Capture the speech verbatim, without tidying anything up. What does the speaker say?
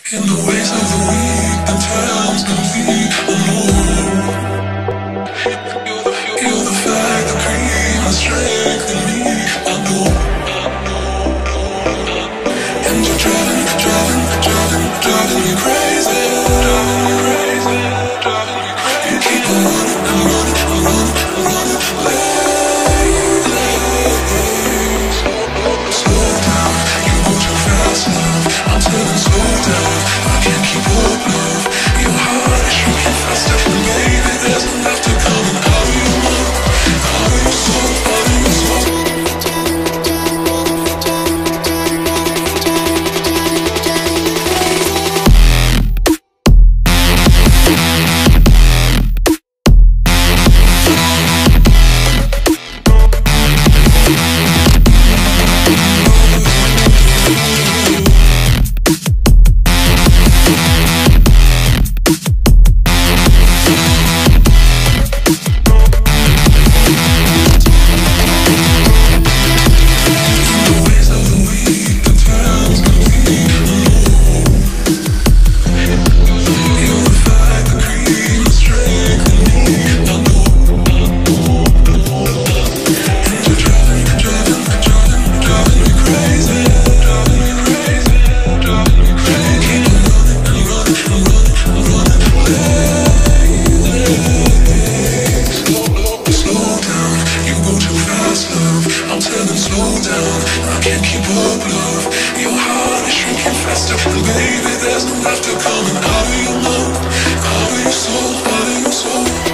In the ways of the weak, the times can be alone. You're the fact, the cream, the strength in me. I know. And you're driving, driving, driving, driving me crazy. Driving me crazy, driving me crazy. You keep on running, I'm running, I'm running, I'm running late, late. Slow down, you go too fast now. I'm telling slow down, I can't keep up, love. Your heart is shrinking faster, baby. There's enough to come and how do you know? How do you so? How do you so? I'm telling slow down, I can't keep up, love. Your heart is shrinking faster, baby. There's no left to come, and how do you know? How do you so? How do you so?